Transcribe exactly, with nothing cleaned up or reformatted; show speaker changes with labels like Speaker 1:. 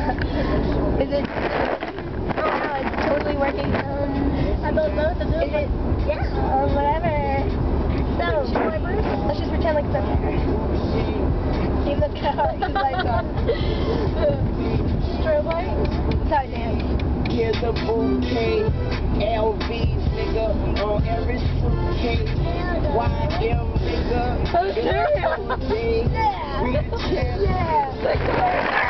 Speaker 1: Is it? Oh wow, it's totally working. Um,
Speaker 2: I don't know what to do.
Speaker 1: Is it?
Speaker 2: Yeah.
Speaker 1: Um, whatever. So, let's just pretend like it's up there. Even though the lights on. Strobe light? That's how I dance.
Speaker 3: Here's a bouquet, L V nigga on every suitcase. Y M nigga.
Speaker 1: Oh, serious?
Speaker 3: Yeah.
Speaker 1: Yeah.